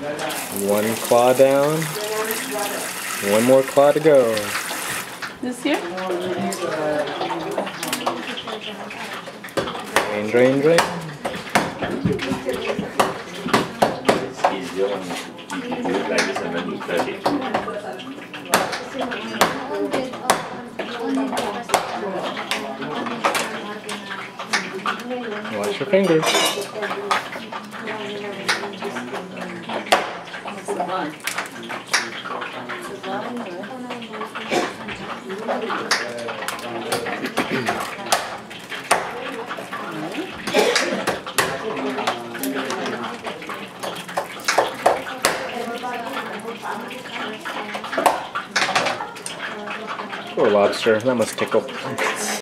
One claw down. One more claw to go. This here? Drain, drain, drain. It's easier when you do it like this and then you cut it. Wash your fingers. Poor lobster, that must tickle.